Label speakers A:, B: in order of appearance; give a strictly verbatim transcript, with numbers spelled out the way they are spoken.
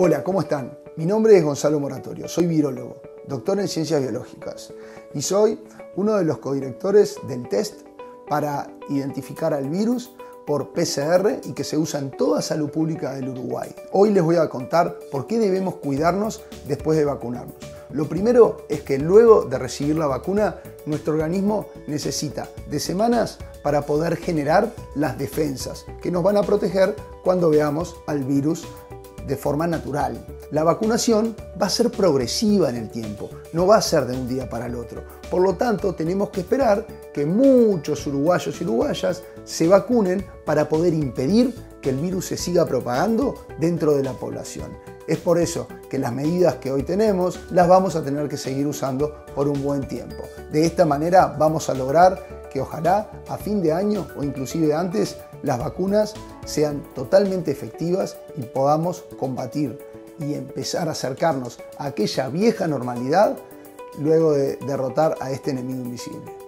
A: Hola, ¿cómo están? Mi nombre es Gonzalo Moratorio, soy virólogo, doctor en ciencias biológicas y soy uno de los codirectores del test para identificar al virus por P C R y que se usa en toda salud pública del Uruguay. Hoy les voy a contar por qué debemos cuidarnos después de vacunarnos. Lo primero es que luego de recibir la vacuna, nuestro organismo necesita de semanas para poder generar las defensas que nos van a proteger cuando veamos al virus de forma natural. La vacunación va a ser progresiva en el tiempo, no va a ser de un día para el otro. Por lo tanto, tenemos que esperar que muchos uruguayos y uruguayas se vacunen para poder impedir que el virus se siga propagando dentro de la población. Es por eso que las medidas que hoy tenemos las vamos a tener que seguir usando por un buen tiempo. De esta manera vamos a lograr que ojalá a fin de año o inclusive antes las vacunas sean totalmente efectivas y podamos combatir y empezar a acercarnos a aquella vieja normalidad luego de derrotar a este enemigo invisible.